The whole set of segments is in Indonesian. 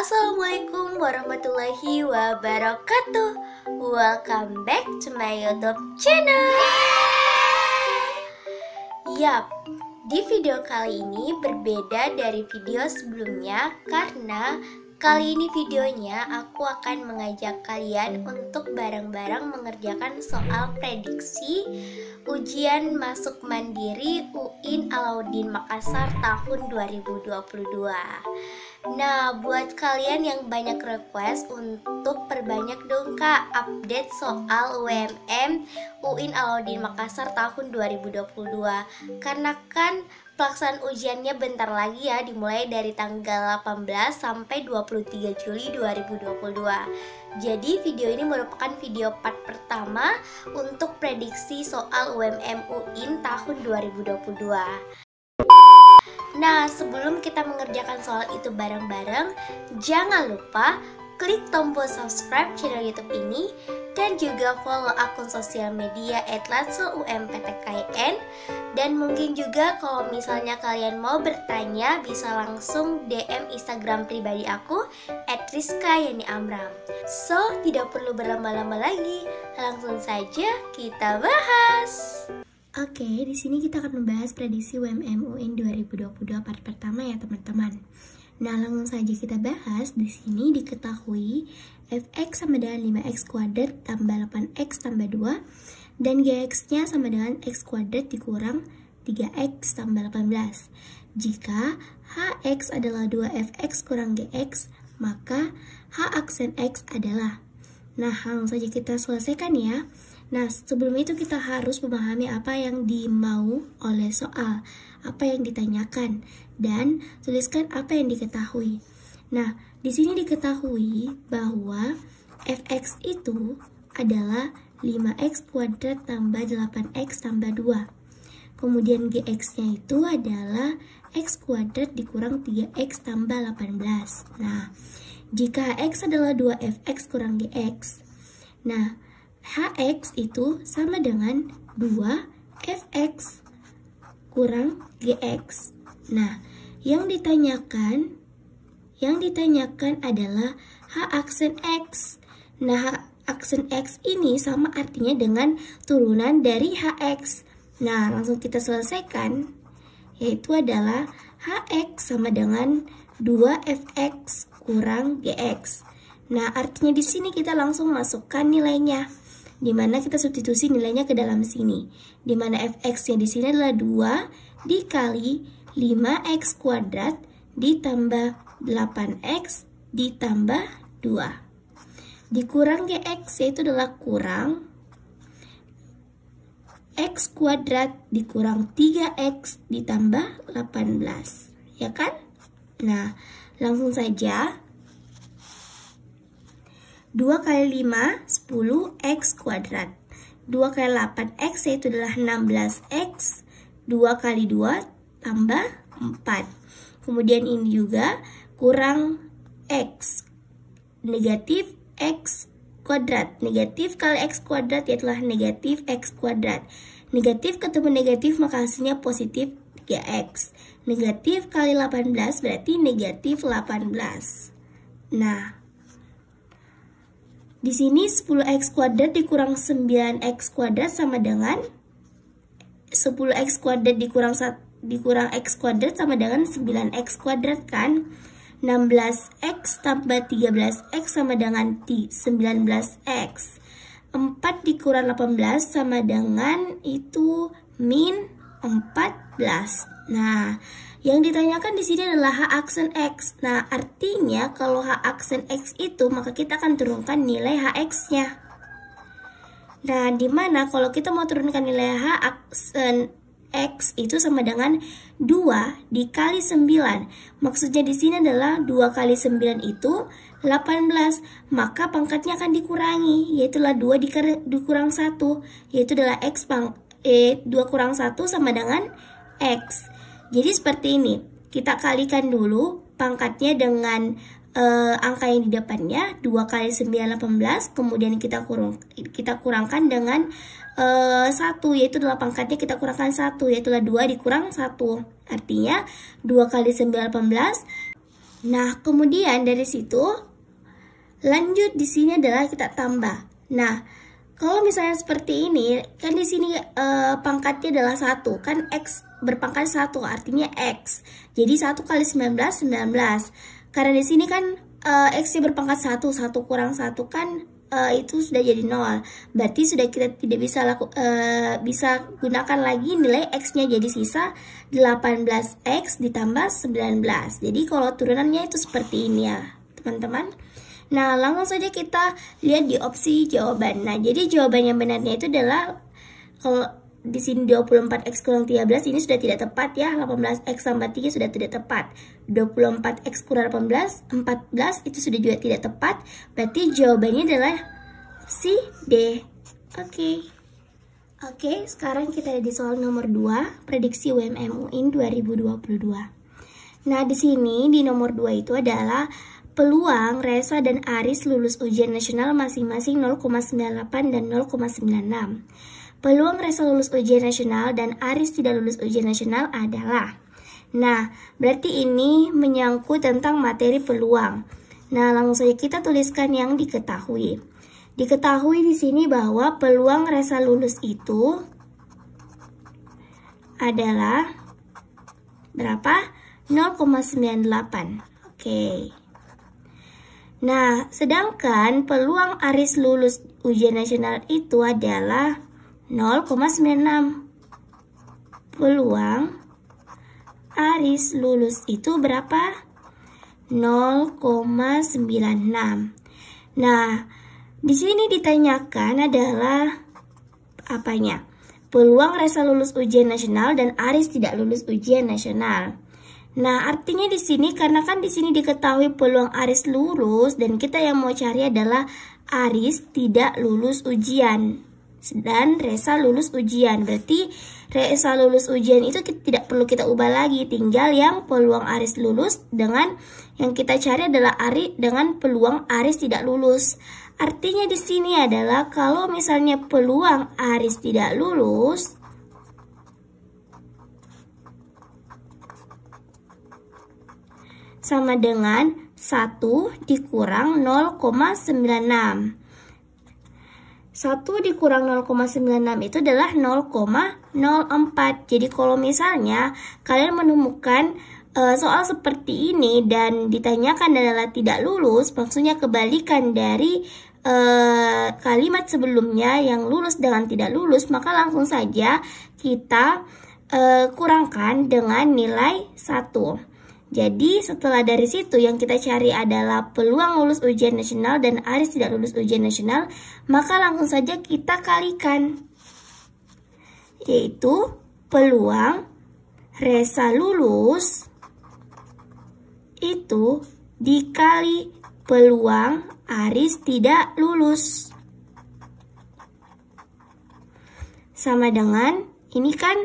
Assalamualaikum warahmatullahi wabarakatuh. Welcome back to my YouTube channel. Yap, di video kali ini berbeda dari video sebelumnya karena kali ini videonya aku akan mengajak kalian untuk bareng-bareng mengerjakan soal prediksi ujian masuk mandiri UIN Alauddin Makassar tahun 2022. Nah, buat kalian yang banyak request untuk perbanyak dong Kak update soal UMM UIN Alauddin Makassar tahun 2022. Karena kan pelaksanaan ujiannya bentar lagi ya, dimulai dari tanggal 18 sampai 23 Juli 2022. Jadi video ini merupakan video part pertama untuk prediksi soal UMM UIN tahun 2022. Nah, sebelum kita mengerjakan soal itu bareng-bareng, jangan lupa klik tombol subscribe channel YouTube ini dan juga follow akun sosial media @latsoUMPTKIN. Dan mungkin juga kalau misalnya kalian mau bertanya bisa langsung DM Instagram pribadi aku @rizka_yani_amram. So, tidak perlu berlama-lama lagi, langsung saja kita bahas. Oke, di sini kita akan membahas prediksi UMM UIN 2022 part pertama ya teman-teman. Nah, langsung saja kita bahas. Di sini diketahui fx sama dengan 5x kuadrat tambah 8x tambah 2 dan gx-nya sama dengan x kuadrat dikurang 3x tambah 18. Jika hx adalah 2fx kurang gx, maka h aksen x adalah. Nah, langsung saja kita selesaikan ya. Nah, sebelum itu kita harus memahami apa yang dimau oleh soal, apa yang ditanyakan, dan tuliskan apa yang diketahui. Nah, di sini diketahui bahwa fx itu adalah 5x kuadrat tambah 8x tambah 2. Kemudian gx-nya itu adalah x kuadrat dikurang 3x tambah 18. Nah, jika x adalah 2fx kurang gx, nah, hx itu sama dengan 2fx kurang gx. Nah, yang ditanyakan adalah h aksen x. Nah, h aksen x ini sama artinya dengan turunan dari hx. Nah, langsung kita selesaikan, yaitu adalah hx sama dengan 2fx kurang gx. Nah, artinya di sini kita langsung masukkan nilainya, di mana kita substitusi nilainya ke dalam sini, di mana fx-nya di sini adalah 2 dikali 5x kuadrat ditambah 8x ditambah 2 dikurang gx, yaitu adalah kurang x kuadrat dikurang 3x ditambah 18, ya kan? Nah, langsung saja 2 kali 5, 10x kuadrat. 2 kali 8x yaitu adalah 16x. 2 kali 2 tambah 4. Kemudian ini juga kurang x. Negatif x kuadrat. Negatif kali x kuadrat yaitu adalah negatif x kuadrat. Negatif ketemu negatif maka hasilnya positif 3x. Negatif kali 18 berarti negatif 18. Nah, di sini 10x kuadrat dikurang 9x kuadrat sama dengan 10x kuadrat dikurang x kuadrat sama dengan 9x kuadrat kan? 16x tambah 13x sama dengan 19x. 4 dikurang 18 sama dengan itu min 14. Nah, yang ditanyakan di sini adalah h aksen x. Nah, artinya kalau h aksen x itu maka kita akan turunkan nilai hx-nya. Nah, dimana kalau kita mau turunkan nilai h aksen x itu sama dengan 2 dikali 9. Maksudnya di sini adalah 2 kali 9 itu 18. Maka pangkatnya akan dikurangi, yaitu adalah 2 dikurang 1, yaitu adalah 2 kurang 1 sama dengan x. Jadi seperti ini, kita kalikan dulu pangkatnya dengan angka yang di depannya, 2 kali 9, 18, kemudian kita kurangkan dengan 1, yaitu adalah pangkatnya kita kurangkan 1, yaitu adalah 2 dikurang 1. Artinya 2 kali 9, 18, Nah, kemudian dari situ lanjut di sini adalah kita tambah. Nah, kalau misalnya seperti ini, kan di sini pangkatnya adalah 1, kan X berpangkat 1, artinya X. Jadi 1 kali 19, 19. Karena di sini kan X-nya berpangkat 1, 1 kurang 1 kan itu sudah jadi 0. Berarti sudah kita tidak bisa gunakan lagi nilai X-nya, jadi sisa 18X ditambah 19. Jadi kalau turunannya itu seperti ini ya, teman-teman. Nah, langsung saja kita lihat di opsi jawaban. Nah, jadi jawaban yang benarnya itu adalah kalau di sini 24x kurang 13 ini sudah tidak tepat ya. 18x tambah 3 sudah tidak tepat. 24x kurang 14 itu sudah juga tidak tepat. Berarti jawabannya adalah si D. Oke, sekarang kita ada di soal nomor 2, prediksi UMM UIN 2022. Nah, di sini di nomor 2 itu adalah peluang Resa dan Aris lulus ujian nasional masing-masing 0,98 dan 0,96. Peluang Resa lulus ujian nasional dan Aris tidak lulus ujian nasional adalah. Nah, berarti ini menyangkut tentang materi peluang. Nah, langsung saja kita tuliskan yang diketahui. Diketahui di sini bahwa peluang Resa lulus itu adalah berapa? 0,98. Oke. Nah, sedangkan peluang Aris lulus ujian nasional itu adalah 0,96. Peluang Aris lulus itu berapa? 0,96. Nah, di sini ditanyakan adalah apanya? Peluang Resa lulus ujian nasional dan Aris tidak lulus ujian nasional. Nah, artinya di sini karena kan di sini diketahui peluang Aris lulus dan kita yang mau cari adalah Aris tidak lulus ujian dan Resa lulus ujian. Berarti Resa lulus ujian itu tidak perlu kita ubah lagi, tinggal yang peluang Aris lulus dengan yang kita cari adalah Aris dengan peluang Aris tidak lulus. Artinya di sini adalah kalau misalnya peluang Aris tidak lulus sama dengan 1 dikurang 0,96. 1 dikurang 0,96 itu adalah 0,04. Jadi kalau misalnya kalian menemukan soal seperti ini dan ditanyakan adalah tidak lulus, maksudnya kebalikan dari kalimat sebelumnya yang lulus dengan tidak lulus, maka langsung saja kita kurangkan dengan nilai 1. Jadi setelah dari situ yang kita cari adalah peluang lulus ujian nasional dan Aris tidak lulus ujian nasional, maka langsung saja kita kalikan. Yaitu peluang Resa lulus itu dikali peluang Aris tidak lulus. Sama dengan ini kan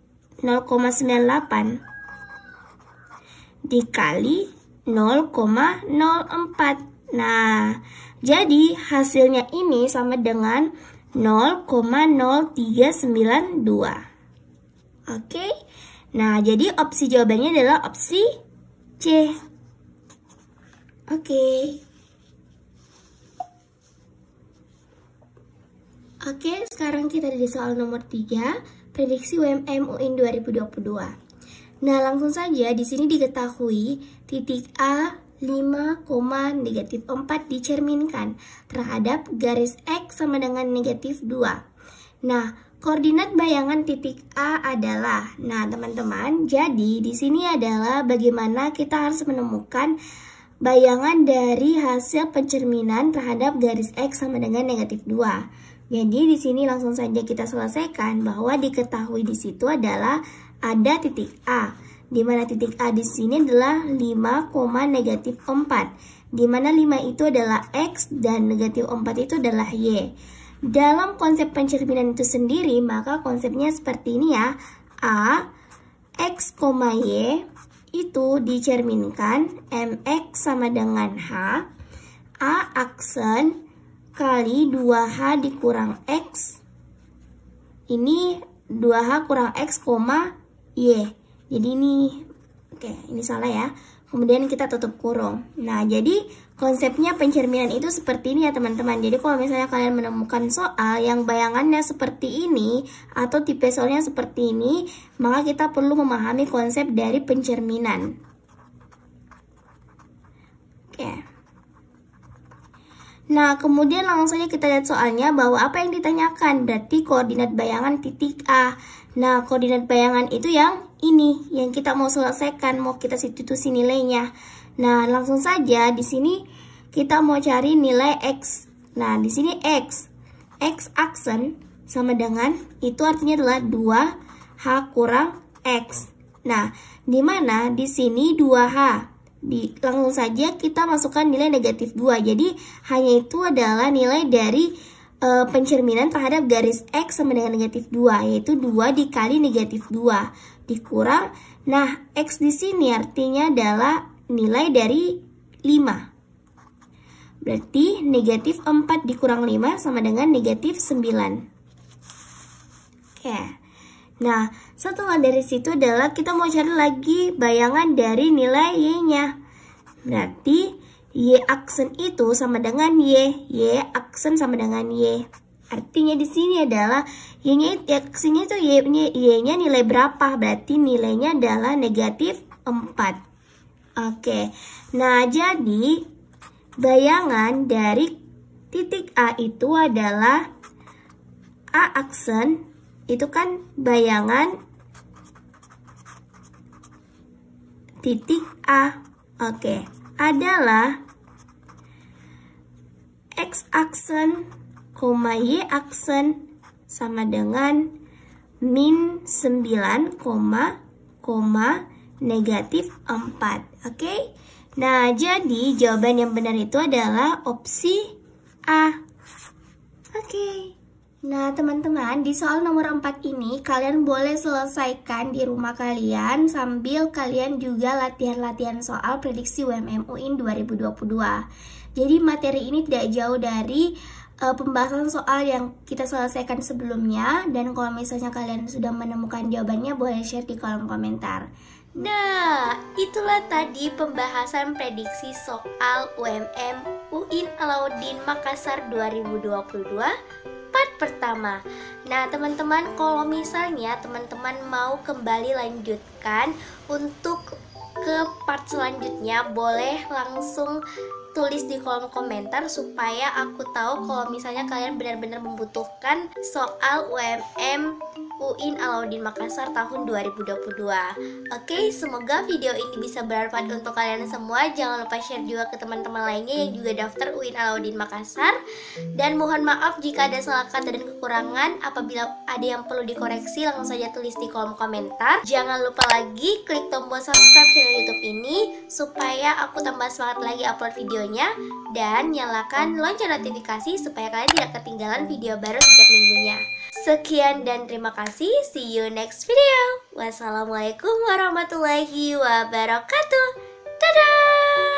0,98 dikali 0,04. Nah, jadi hasilnya ini sama dengan 0,0392. Oke. Nah, jadi opsi jawabannya adalah opsi C. Oke, sekarang kita ada di soal nomor 3, prediksi UMM UIN 2022. Nah, langsung saja di sini diketahui titik A 5,-4 dicerminkan terhadap garis X sama dengan -2. Nah, koordinat bayangan titik A adalah, nah teman-teman, jadi di sini adalah bagaimana kita harus menemukan bayangan dari hasil pencerminan terhadap garis X sama dengan -2. Jadi di sini langsung saja kita selesaikan bahwa diketahui di situ adalah ada titik A, di mana titik A di sini adalah 5,-4, di mana 5 itu adalah X dan -4 itu adalah Y. Dalam konsep pencerminan itu sendiri, maka konsepnya seperti ini ya. A, X, Y itu dicerminkan MX sama dengan H, A aksen kali 2H dikurang X, ini 2H kurang X, Y. Jadi ini, oke, ini salah ya. kemudian kita tutup kurung. Nah, jadi konsepnya pencerminan itu seperti ini ya teman-teman. Jadi kalau misalnya kalian menemukan soal yang bayangannya seperti ini atau tipe soalnya seperti ini, maka kita perlu memahami konsep dari pencerminan. Oke. Nah, kemudian langsung saja kita lihat soalnya bahwa apa yang ditanyakan berarti koordinat bayangan titik A. Nah, koordinat bayangan itu yang ini, yang kita mau selesaikan, mau kita substitusi nilainya. Nah, langsung saja di sini kita mau cari nilai X. Nah, di sini X aksen sama dengan, itu artinya adalah 2H kurang X. Nah, di mana di sini 2H. Langsung saja kita masukkan nilai negatif 2. Jadi hanya itu adalah nilai dari pencerminan terhadap garis X sama dengan negatif 2, yaitu 2 dikali negatif 2 dikurang. Nah, X di sini artinya adalah nilai dari 5. Berarti negatif 4 dikurang 5 sama dengan negatif 9. Oke. Nah, setelah dari situ adalah kita mau cari lagi bayangan dari nilai Y-nya. Berarti Y aksen itu sama dengan Y aksen sama dengan Y. Artinya di sini adalah Y-nya aksennya itu Y-nya nilai berapa? Berarti nilainya adalah negatif 4. Oke. Nah, jadi bayangan dari titik A itu adalah A aksen. Itu kan bayangan titik A. Oke, adalah X aksen, Y aksen sama dengan min 9, negatif 4. Oke. Nah, jadi jawaban yang benar itu adalah opsi A. Oke. Nah, teman-teman, di soal nomor 4 ini kalian boleh selesaikan di rumah kalian sambil kalian juga latihan-latihan soal prediksi UMM UIN 2022. Jadi materi ini tidak jauh dari pembahasan soal yang kita selesaikan sebelumnya, dan kalau misalnya kalian sudah menemukan jawabannya boleh share di kolom komentar. Nah, itulah tadi pembahasan prediksi soal UMM UIN Alauddin Makassar 2022 part pertama. Nah, teman-teman, kalau misalnya teman-teman mau kembali lanjutkan untuk ke part selanjutnya, boleh langsung tulis di kolom komentar supaya aku tahu kalau misalnya kalian benar-benar membutuhkan soal UMM UIN Alauddin Makassar tahun 2022. Oke, semoga video ini bisa bermanfaat untuk kalian semua. Jangan lupa share juga ke teman-teman lainnya yang juga daftar UIN Alauddin Makassar. Dan mohon maaf jika ada salah kata dan kekurangan. Apabila ada yang perlu dikoreksi, langsung saja tulis di kolom komentar. Jangan lupa lagi klik tombol subscribe channel YouTube ini supaya aku tambah semangat lagi upload videonya, dan nyalakan lonceng notifikasi supaya kalian tidak ketinggalan video baru setiap minggunya. Sekian dan terima kasih. See you next video. Wassalamualaikum warahmatullahi wabarakatuh. Dadah.